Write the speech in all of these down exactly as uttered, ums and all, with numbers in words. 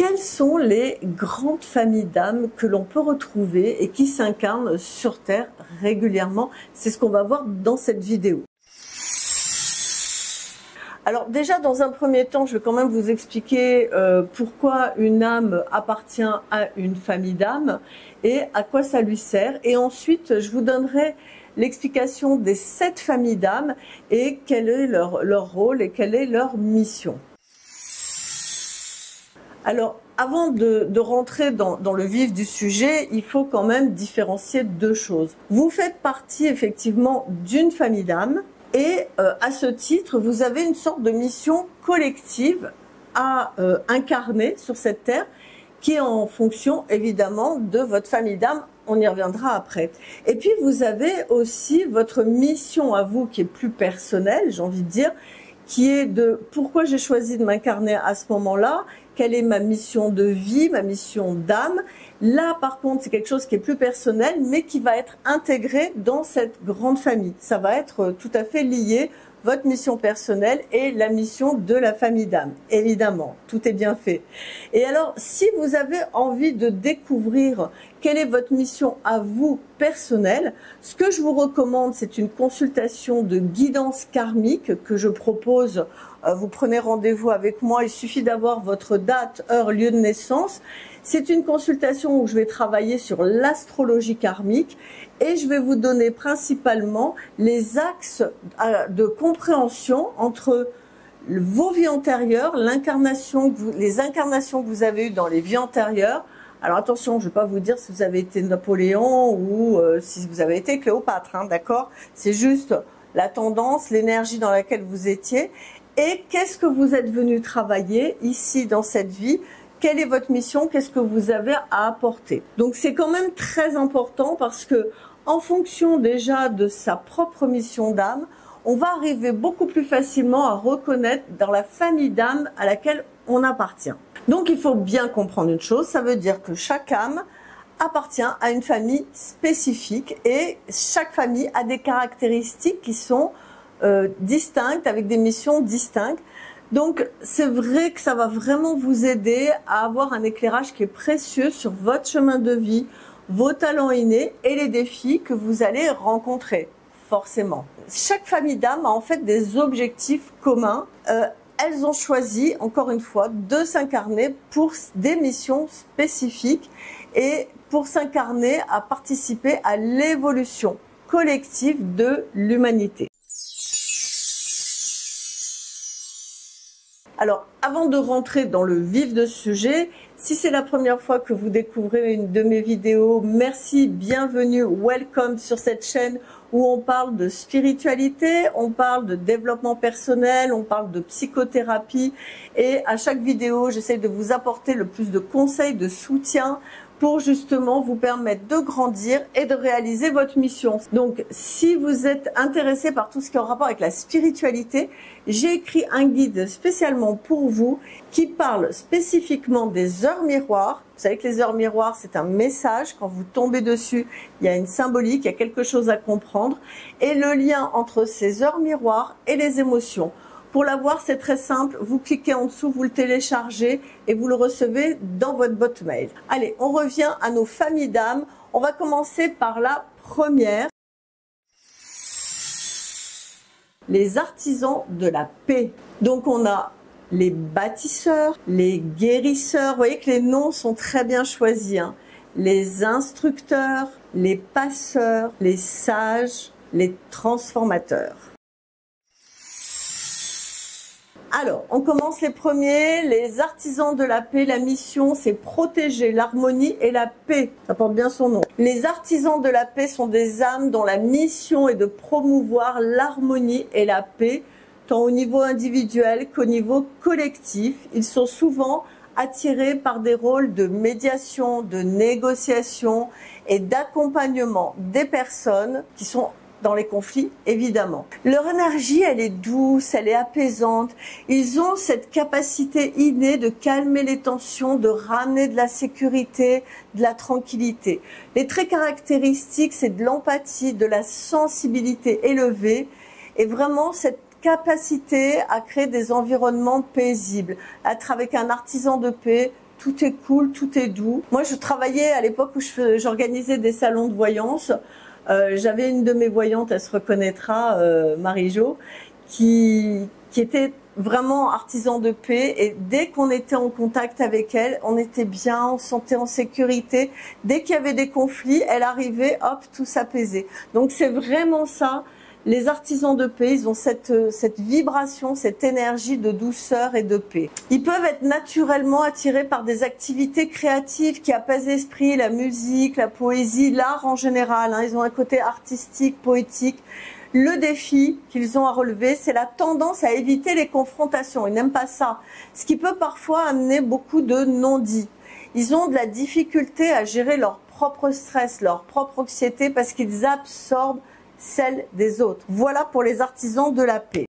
Quelles sont les grandes familles d'âmes que l'on peut retrouver et qui s'incarnent sur Terre régulièrement? C'est ce qu'on va voir dans cette vidéo. Alors déjà, dans un premier temps, je vais quand même vous expliquer euh, pourquoi une âme appartient à une famille d'âmes et à quoi ça lui sert. Et ensuite, je vous donnerai l'explication des sept familles d'âmes et quel est leur, leur rôle et quelle est leur mission. Alors, avant de, de rentrer dans, dans le vif du sujet, il faut quand même différencier deux choses. Vous faites partie effectivement d'une famille d'âmes et euh, à ce titre, vous avez une sorte de mission collective à euh, incarner sur cette terre qui est en fonction évidemment de votre famille d'âmes. On y reviendra après. Et puis, vous avez aussi votre mission à vous qui est plus personnelle, j'ai envie de dire, qui est de pourquoi j'ai choisi de m'incarner à ce moment-là, quelle est ma mission de vie, ma mission d'âme. Là, par contre, c'est quelque chose qui est plus personnel, mais qui va être intégré dans cette grande famille. Ça va être tout à fait lié, votre mission personnelle et la mission de la famille d'âme. Évidemment, tout est bien fait. Et alors, si vous avez envie de découvrir quelle est votre mission à vous personnelle, ce que je vous recommande, c'est une consultation de guidance karmique que je propose. Vous prenez rendez-vous avec moi, il suffit d'avoir votre date, heure, lieu de naissance. C'est une consultation où je vais travailler sur l'astrologie karmique et je vais vous donner principalement les axes de compréhension entre vos vies antérieures, l'incarnation, les incarnations que vous avez eues dans les vies antérieures. Alors attention, je ne vais pas vous dire si vous avez été Napoléon ou euh, si vous avez été Cléopâtre, hein, d'accord? C'est juste la tendance, l'énergie dans laquelle vous étiez. Et qu'est-ce que vous êtes venu travailler ici dans cette vie? Quelle est votre mission? Qu'est-ce que vous avez à apporter? Donc c'est quand même très important parce que en fonction déjà de sa propre mission d'âme, on va arriver beaucoup plus facilement à reconnaître dans la famille d'âme à laquelle on appartient. Donc il faut bien comprendre une chose, ça veut dire que chaque âme appartient à une famille spécifique et chaque famille a des caractéristiques qui sont euh, distinctes, avec des missions distinctes. Donc c'est vrai que ça va vraiment vous aider à avoir un éclairage qui est précieux sur votre chemin de vie, vos talents innés et les défis que vous allez rencontrer, forcément. Chaque famille d'âmes a en fait des objectifs communs. Euh, elles ont choisi, encore une fois, de s'incarner pour des missions spécifiques et pour s'incarner à participer à l'évolution collective de l'humanité. Alors, avant de rentrer dans le vif de ce sujet, si c'est la première fois que vous découvrez une de mes vidéos, merci, bienvenue, welcome sur cette chaîne où on parle de spiritualité, on parle de développement personnel, on parle de psychothérapie et à chaque vidéo, j'essaie de vous apporter le plus de conseils, de soutien pour justement vous permettre de grandir et de réaliser votre mission. Donc, si vous êtes intéressé par tout ce qui est en rapport avec la spiritualité, j'ai écrit un guide spécialement pour vous qui parle spécifiquement des heures miroirs. Vous savez que les heures miroirs, c'est un message. Quand vous tombez dessus, il y a une symbolique, il y a quelque chose à comprendre. Et le lien entre ces heures miroirs et les émotions. Pour l'avoir, c'est très simple. Vous cliquez en dessous, vous le téléchargez et vous le recevez dans votre boîte mail. Allez, on revient à nos familles d'âmes. On va commencer par la première. Les artisans de la paix. Donc, on a les bâtisseurs, les guérisseurs. Vous voyez que les noms sont très bien choisis, hein. Les instructeurs, les passeurs, les sages, les transformateurs. Alors, on commence les premiers, les artisans de la paix. La mission, c'est protéger l'harmonie et la paix. Ça porte bien son nom. Les artisans de la paix sont des âmes dont la mission est de promouvoir l'harmonie et la paix, tant au niveau individuel qu'au niveau collectif. Ils sont souvent attirés par des rôles de médiation, de négociation et d'accompagnement des personnes qui sont dans les conflits, évidemment. Leur énergie, elle est douce, elle est apaisante. Ils ont cette capacité innée de calmer les tensions, de ramener de la sécurité, de la tranquillité. Les traits caractéristiques, c'est de l'empathie, de la sensibilité élevée et vraiment cette capacité à créer des environnements paisibles. Être avec un artisan de paix, tout est cool, tout est doux. Moi, je travaillais à l'époque où j'organisais des salons de voyance. Euh, J'avais une de mes voyantes, elle se reconnaîtra, euh, Marie-Jo, qui, qui était vraiment artisan de paix, et dès qu'on était en contact avec elle, on était bien, on se sentait en sécurité. Dès qu'il y avait des conflits, elle arrivait, hop, tout s'apaisait. Donc c'est vraiment ça, les artisans de paix, ils ont cette, cette vibration, cette énergie de douceur et de paix. Ils peuvent être naturellement attirés par des activités créatives qui apaisent l'esprit, la musique, la poésie, l'art en général, hein. Ils ont un côté artistique, poétique. Le défi qu'ils ont à relever, c'est la tendance à éviter les confrontations. Ils n'aiment pas ça, ce qui peut parfois amener beaucoup de non-dits. Ils ont de la difficulté à gérer leur propre stress, leur propre anxiété, parce qu'ils absorbent celle des autres. Voilà pour les artisans de la paix.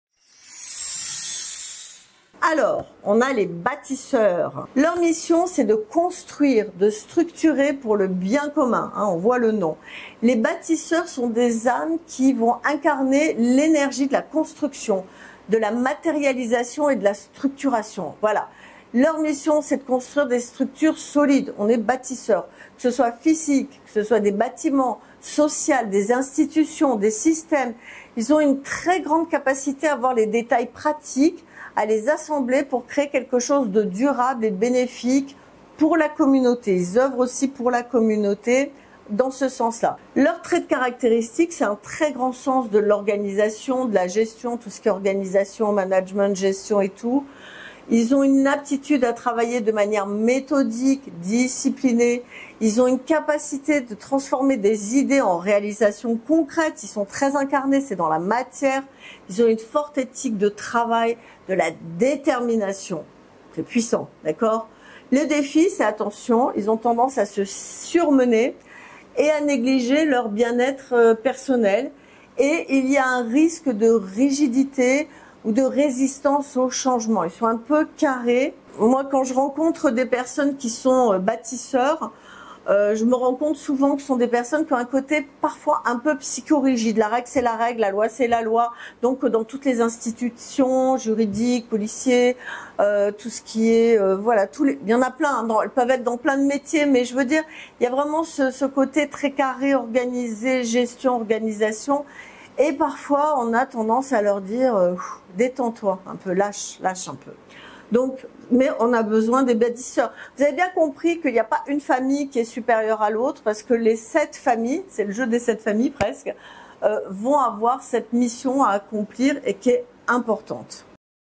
Alors, on a les bâtisseurs. Leur mission, c'est de construire, de structurer pour le bien commun, hein, on voit le nom. Les bâtisseurs sont des âmes qui vont incarner l'énergie de la construction, de la matérialisation et de la structuration. Voilà. Leur mission, c'est de construire des structures solides. On est bâtisseurs, que ce soit physique, que ce soit des bâtiments, social, des institutions, des systèmes. Ils ont une très grande capacité à voir les détails pratiques, à les assembler pour créer quelque chose de durable et bénéfique pour la communauté. Ils œuvrent aussi pour la communauté dans ce sens-là. Leur trait de caractéristique, c'est un très grand sens de l'organisation, de la gestion, tout ce qui est organisation, management, gestion et tout. Ils ont une aptitude à travailler de manière méthodique, disciplinée. Ils ont une capacité de transformer des idées en réalisations concrètes. Ils sont très incarnés, c'est dans la matière. Ils ont une forte éthique de travail, de la détermination. C'est puissant, d'accord? Le défi, c'est attention, ils ont tendance à se surmener et à négliger leur bien-être personnel. Et il y a un risque de rigidité ou de résistance au changement. Ils sont un peu carrés. Moi, quand je rencontre des personnes qui sont bâtisseurs, euh, je me rends compte souvent que ce sont des personnes qui ont un côté parfois un peu psychorigide. La règle, c'est la règle, la loi, c'est la loi. Donc, dans toutes les institutions juridiques, policiers, euh, tout ce qui est... Euh, voilà, tous les, il y en a plein. Hein, dans, elles peuvent être dans plein de métiers, mais je veux dire, il y a vraiment ce, ce côté très carré, organisé, gestion, organisation. Et parfois, on a tendance à leur dire euh, « détends-toi un peu, lâche, lâche un peu ». Donc, mais on a besoin des bâtisseurs. Vous avez bien compris qu'il n'y a pas une famille qui est supérieure à l'autre, parce que les sept familles, c'est le jeu des sept familles presque, euh, vont avoir cette mission à accomplir et qui est importante.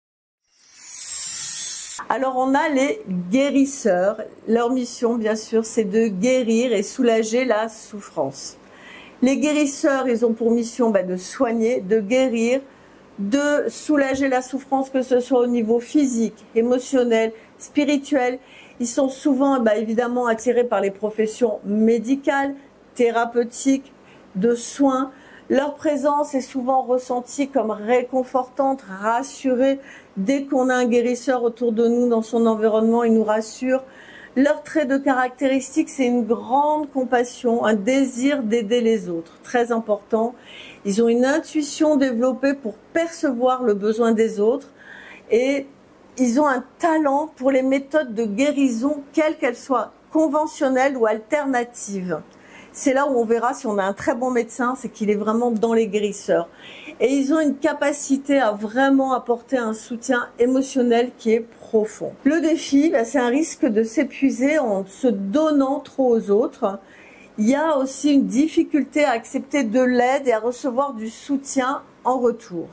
Alors, on a les guérisseurs. Leur mission, bien sûr, c'est de guérir et soulager la souffrance. Les guérisseurs, ils ont pour mission bah, de soigner, de guérir, de soulager la souffrance, que ce soit au niveau physique, émotionnel, spirituel. Ils sont souvent bah, évidemment attirés par les professions médicales, thérapeutiques, de soins. Leur présence est souvent ressentie comme réconfortante, rassurée. Dès qu'on a un guérisseur autour de nous, dans son environnement, il nous rassure. Leur trait de caractéristique, c'est une grande compassion, un désir d'aider les autres, très important. Ils ont une intuition développée pour percevoir le besoin des autres et ils ont un talent pour les méthodes de guérison, quelles qu'elles soient, conventionnelles ou alternatives. C'est là où on verra si on a un très bon médecin, c'est qu'il est vraiment dans les guérisseurs. Et ils ont une capacité à vraiment apporter un soutien émotionnel qui est profond. Le défi, bah, c'est un risque de s'épuiser en se donnant trop aux autres. Il y a aussi une difficulté à accepter de l'aide et à recevoir du soutien en retour.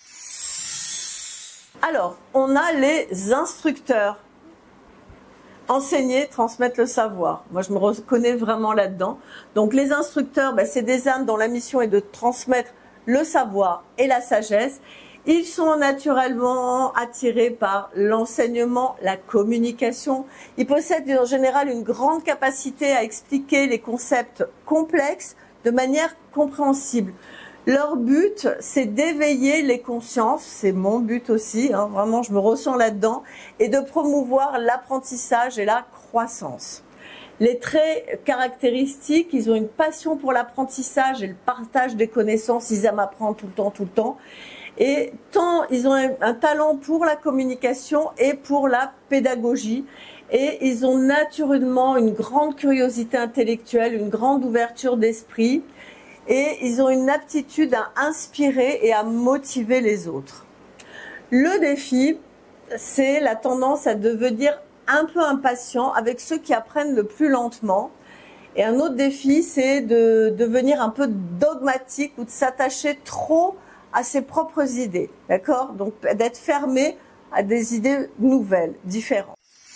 Alors, on a les instructeurs. Enseigner, transmettre le savoir. Moi, je me reconnais vraiment là-dedans. Donc, les instructeurs, bah, c'est des âmes dont la mission est de transmettre le savoir et la sagesse. Ils sont naturellement attirés par l'enseignement, la communication. Ils possèdent en général une grande capacité à expliquer les concepts complexes de manière compréhensible. Leur but, c'est d'éveiller les consciences, c'est mon but aussi, hein, vraiment je me ressens là-dedans, et de promouvoir l'apprentissage et la croissance. Les traits caractéristiques, ils ont une passion pour l'apprentissage et le partage des connaissances, ils aiment apprendre tout le temps, tout le temps. Et tant ils ont un, un talent pour la communication et pour la pédagogie. et ils ont naturellement une grande curiosité intellectuelle, une grande ouverture d'esprit, et ils ont une aptitude à inspirer et à motiver les autres. Le défi, c'est la tendance à devenir un peu impatient avec ceux qui apprennent le plus lentement. Et un autre défi, c'est de devenir un peu dogmatique ou de s'attacher trop à ses propres idées, d'accord? Donc d'être fermé à des idées nouvelles, différentes.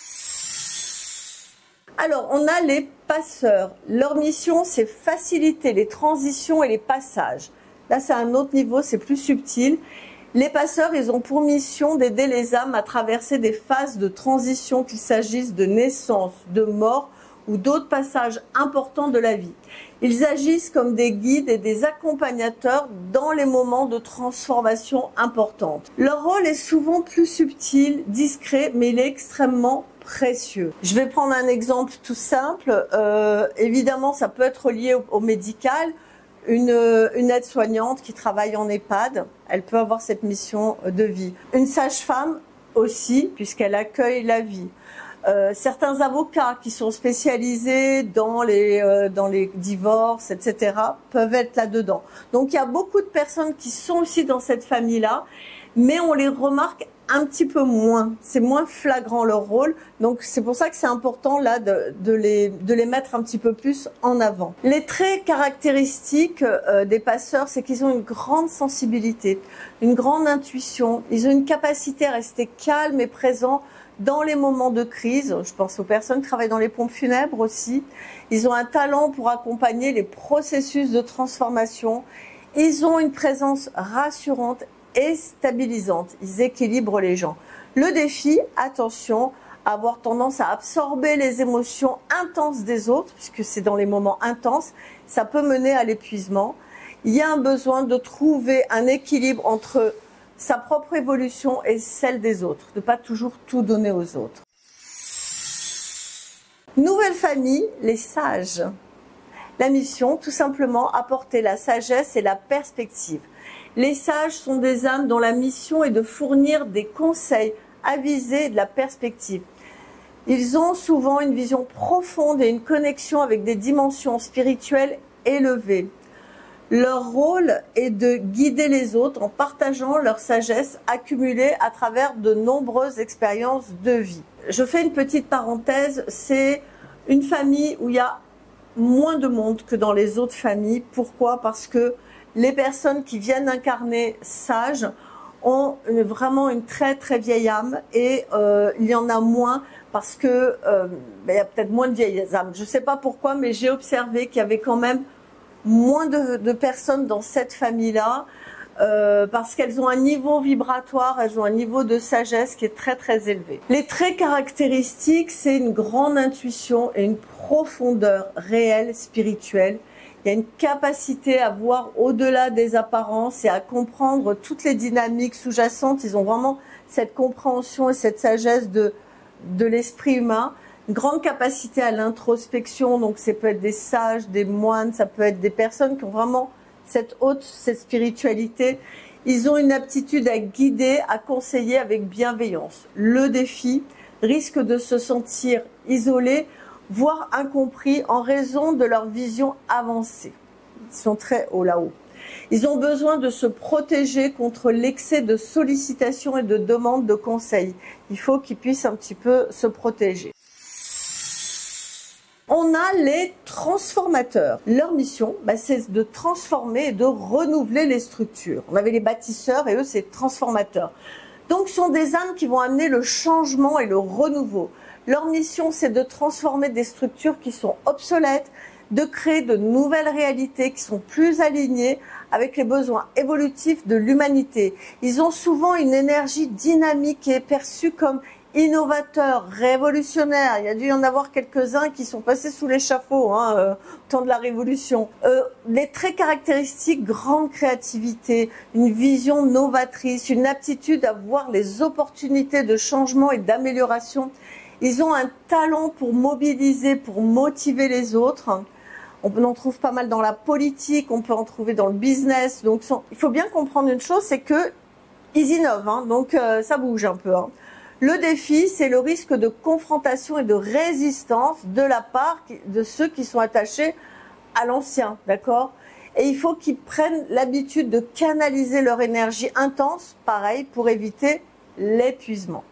Alors, on a les passeurs. Leur mission, c'est faciliter les transitions et les passages. Là, c'est un autre niveau, c'est plus subtil. Les passeurs, ils ont pour mission d'aider les âmes à traverser des phases de transition, qu'il s'agisse de naissance, de mort ou d'autres passages importants de la vie. Ils agissent comme des guides et des accompagnateurs dans les moments de transformation importantes. Leur rôle est souvent plus subtil, discret, mais il est extrêmement précieux. Je vais prendre un exemple tout simple. Euh, évidemment, ça peut être lié au, au médical. Une, une aide-soignante qui travaille en EHPAD, elle peut avoir cette mission de vie. Une sage-femme aussi, puisqu'elle accueille la vie. Euh, certains avocats qui sont spécialisés dans les, euh, dans les divorces, et cetera, peuvent être là-dedans. Donc il y a beaucoup de personnes qui sont aussi dans cette famille-là, mais on les remarque un petit peu moins. C'est moins flagrant leur rôle. Donc c'est pour ça que c'est important là de, de, les, de les mettre un petit peu plus en avant. Les traits caractéristiques euh, des passeurs, c'est qu'ils ont une grande sensibilité, une grande intuition. Ils ont une capacité à rester calmes et présents dans les moments de crise. Je pense aux personnes qui travaillent dans les pompes funèbres aussi. Ils ont un talent pour accompagner les processus de transformation. Ils ont une présence rassurante et stabilisante. Ils équilibrent les gens. Le défi, attention, avoir tendance à absorber les émotions intenses des autres, puisque c'est dans les moments intenses, ça peut mener à l'épuisement. Il y a un besoin de trouver un équilibre entre sa propre évolution et celle des autres, de ne pas toujours tout donner aux autres. Nouvelle famille, les sages. La mission, tout simplement, apporter la sagesse et la perspective. Les sages sont des âmes dont la mission est de fournir des conseils avisés et de la perspective. Ils ont souvent une vision profonde et une connexion avec des dimensions spirituelles élevées. Leur rôle est de guider les autres en partageant leur sagesse accumulée à travers de nombreuses expériences de vie. Je fais une petite parenthèse, c'est une famille où il y a moins de monde que dans les autres familles. Pourquoi? Parce que les personnes qui viennent incarner sages ont une, vraiment une très très vieille âme et euh, il y en a moins parce que euh, ben, il y a peut-être moins de vieilles âmes. Je ne sais pas pourquoi, mais j'ai observé qu'il y avait quand même moins de, de personnes dans cette famille-là euh, parce qu'elles ont un niveau vibratoire, elles ont un niveau de sagesse qui est très très élevé. Les traits caractéristiques, c'est une grande intuition et une profondeur réelle, spirituelle. Il y a une capacité à voir au-delà des apparences et à comprendre toutes les dynamiques sous-jacentes. Ils ont vraiment cette compréhension et cette sagesse de, de l'esprit humain. Une grande capacité à l'introspection, donc ça peut être des sages, des moines, ça peut être des personnes qui ont vraiment cette haute, cette spiritualité. Ils ont une aptitude à guider, à conseiller avec bienveillance. Le défi risque de se sentir isolé, voire incompris en raison de leur vision avancée. Ils sont très haut là-haut. Ils ont besoin de se protéger contre l'excès de sollicitations et de demandes de conseils. Il faut qu'ils puissent un petit peu se protéger. On a les transformateurs. Leur mission, bah, c'est de transformer et de renouveler les structures. On avait les bâtisseurs et eux, c'est transformateurs. Donc, ce sont des âmes qui vont amener le changement et le renouveau. Leur mission, c'est de transformer des structures qui sont obsolètes, de créer de nouvelles réalités qui sont plus alignées avec les besoins évolutifs de l'humanité. Ils ont souvent une énergie dynamique qui est perçue comme innovateur, révolutionnaire. Il y a dû y en avoir quelques-uns qui sont passés sous l'échafaud hein, euh, au temps de la Révolution. Euh, les traits caractéristiques, grande créativité, une vision novatrice, une aptitude à voir les opportunités de changement et d'amélioration. Ils ont un talent pour mobiliser, pour motiver les autres. On en trouve pas mal dans la politique, on peut en trouver dans le business. Donc, il faut bien comprendre une chose, c'est que ils innovent, hein, donc euh, ça bouge un peu. Hein. Le défi, c'est le risque de confrontation et de résistance de la part de ceux qui sont attachés à l'ancien, d'accord? Et il faut qu'ils prennent l'habitude de canaliser leur énergie intense, pareil, pour éviter l'épuisement.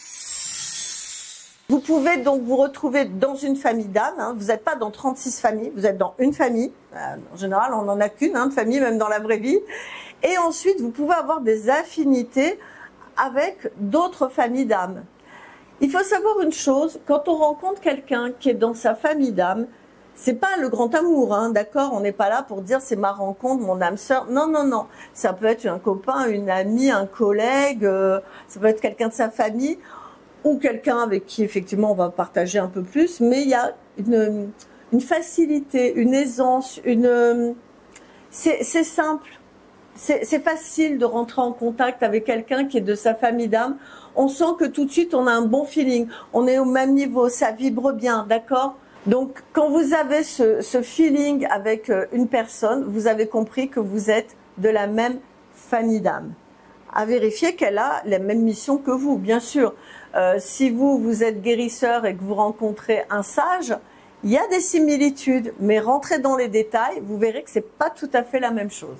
Vous pouvez donc vous retrouver dans une famille d'âmes, hein. Vous n'êtes pas dans trente-six familles, vous êtes dans une famille. Euh, en général, on n'en a qu'une, hein, de famille, même dans la vraie vie. Et ensuite, vous pouvez avoir des affinités avec d'autres familles d'âmes. Il faut savoir une chose, quand on rencontre quelqu'un qui est dans sa famille d'âmes, c'est pas le grand amour, hein, d'accord? On n'est pas là pour dire c'est ma rencontre, mon âme sœur. Non, non, non. Ça peut être un copain, une amie, un collègue, euh, ça peut être quelqu'un de sa famille, ou quelqu'un avec qui effectivement on va partager un peu plus, mais il y a une, une facilité, une aisance, une c'est simple, c'est facile de rentrer en contact avec quelqu'un qui est de sa famille d'âme. On sent que tout de suite on a un bon feeling, on est au même niveau, ça vibre bien, d'accord? Donc quand vous avez ce, ce feeling avec une personne, vous avez compris que vous êtes de la même famille d'âme. À vérifier qu'elle a la même mission que vous, bien sûr. Euh, si vous, vous êtes guérisseur et que vous rencontrez un sage, il y a des similitudes, mais rentrez dans les détails, vous verrez que c'est pas tout à fait la même chose.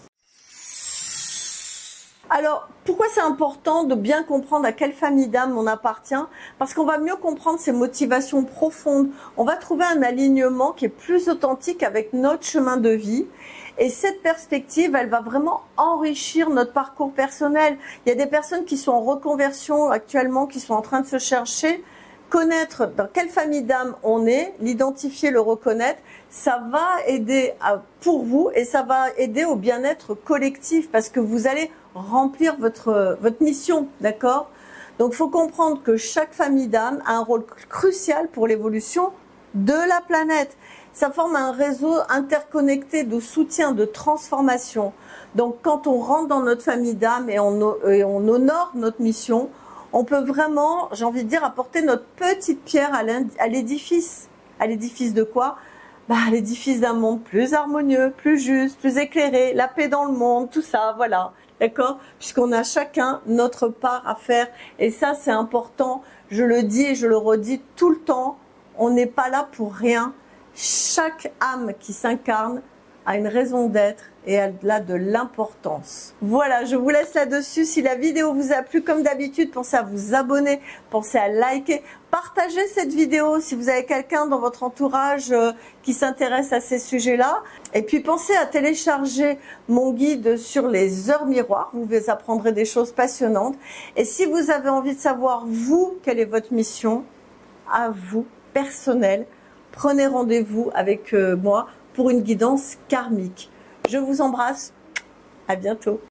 Alors, pourquoi c'est important de bien comprendre à quelle famille d'âme on appartient? Parce qu'on va mieux comprendre ses motivations profondes. On va trouver un alignement qui est plus authentique avec notre chemin de vie. Et cette perspective, elle va vraiment enrichir notre parcours personnel. Il y a des personnes qui sont en reconversion actuellement, qui sont en train de se chercher. Connaître dans quelle famille d'âme on est, l'identifier, le reconnaître, ça va aider à, pour vous et ça va aider au bien-être collectif parce que vous allez remplir votre, votre mission, d'accord? Donc il faut comprendre que chaque famille d'âme a un rôle crucial pour l'évolution de la planète. Ça forme un réseau interconnecté de soutien, de transformation. Donc quand on rentre dans notre famille d'âme et on, et on honore notre mission, on peut vraiment, j'ai envie de dire, apporter notre petite pierre à l'édifice. À l'édifice de quoi? Bah, à l'édifice d'un monde plus harmonieux, plus juste, plus éclairé, la paix dans le monde, tout ça, voilà. D'accord? Puisqu'on a chacun notre part à faire. Et ça, c'est important. Je le dis et je le redis tout le temps. On n'est pas là pour rien. Chaque âme qui s'incarne a une raison d'être et elle a de l'importance. Voilà, je vous laisse là-dessus. Si la vidéo vous a plu, comme d'habitude, pensez à vous abonner, pensez à liker, partagez cette vidéo si vous avez quelqu'un dans votre entourage euh, qui s'intéresse à ces sujets-là. Et puis pensez à télécharger mon guide sur les heures miroirs, vous apprendrez des choses passionnantes. Et si vous avez envie de savoir, vous, quelle est votre mission, à vous, personnelle, prenez rendez-vous avec euh, moi pour une guidance karmique. Je vous embrasse, à bientôt.